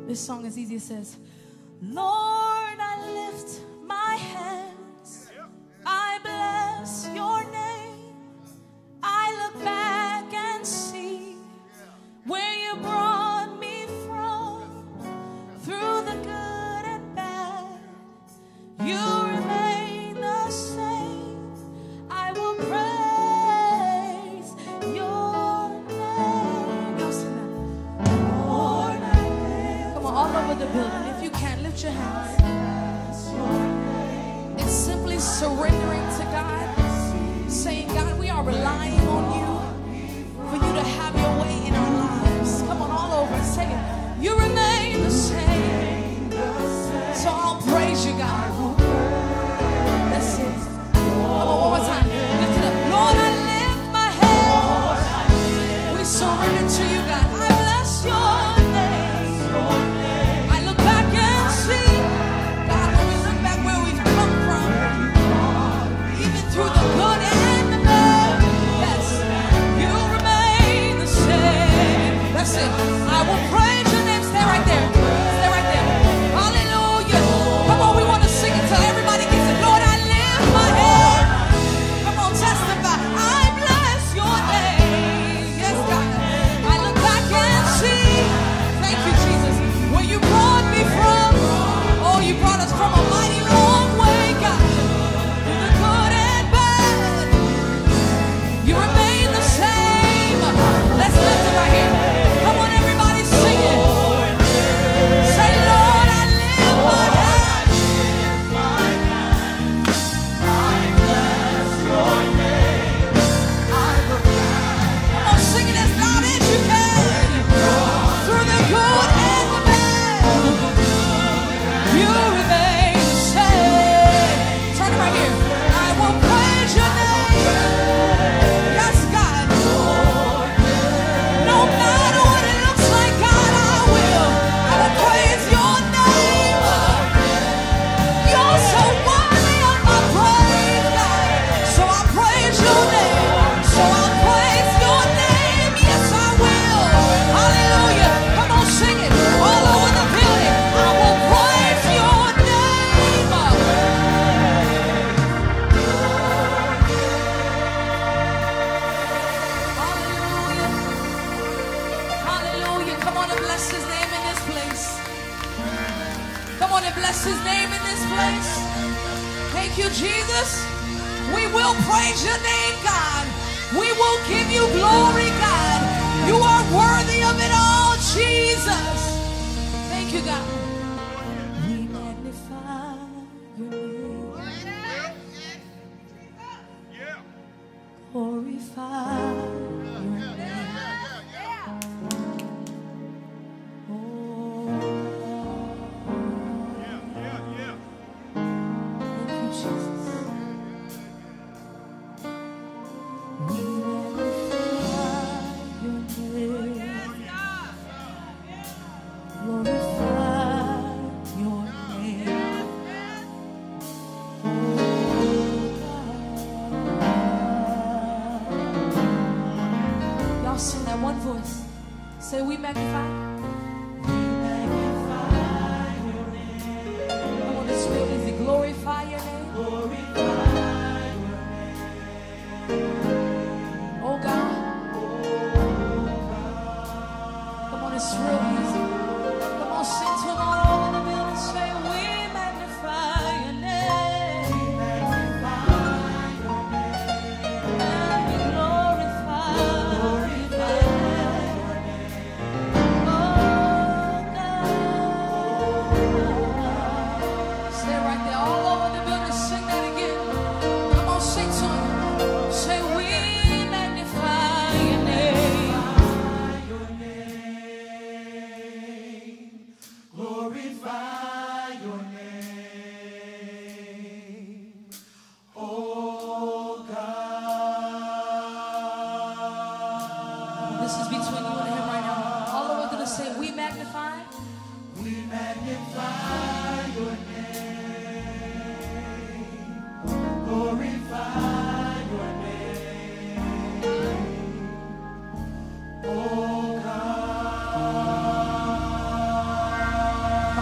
This song is easy. It says, Lord, I lift my hands. I bless your name. I look back and see where you brought me from. Through the good and bad, you remain the same. I will praise your name. Y'all sing that. Lord, I lift. Come on, all over the building. If you can, lift your hands. It's simply surrendering to God, saying, God, we are relying on you for you to have your way in our lives. Come on, all over, say it. You remain the same. So I'll praise you, God. That's it. Come on, one more time. Lift it up. Lord, I lift my hands. We surrender to you, God. I bless your name. I look back and see, God, when we look back where we've come from, even through the good and the bad, yes, you remain the same. That's it. I will praise your name. Stay right there. Stay right there. Hallelujah. Come on, we want to sing it till everybody gets it. Lord, I lift my head. Come on, testify. I bless your name. Yes, God. I look back and see. Thank you, Jesus. Where you brought me from. Oh, you brought us from a mighty long way, God. Through the good and bad, you remain the same. Let's lift it right here. Come on, everybody, sing it. Say, Lord, I lift my hands. Come on, sing it as loud as you can. Through the good and the bad, you remain the same. Turn it right here. I will praise your name. Yes, God. No matter what it looks like, God, I will. I will praise your name. You're so worthy of my praise, God. So I praise your name. So I'll praise your name. Yes, I will. Hallelujah. Come on, sing it all over the building. I will praise your name. Hallelujah. Hallelujah. Come on and bless his name in this place. Come on and bless his name in this place. Thank you, Jesus. We will praise your name, God. We will give you glory, God. You are worthy of it all, Jesus. Thank you, God. We magnify your name. Glorify your name. Oh, thank you, Jesus. We magnify your name. Glorify your name. Y'all sing that one voice. Say, we magnify. We magnify your name. I want to speak easy. Glorify your name. Glorify your name. Oh God. Come on, it's real easy. Come on, sing to him all over the building. Say, we magnify your name. We magnify your name. And we glorify your name. Oh,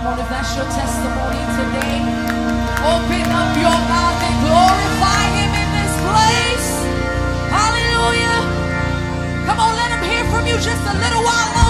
Come on, if that's your testimony today, open up your mouth and glorify him in this place. Hallelujah. Come on, let him hear from you just a little while longer.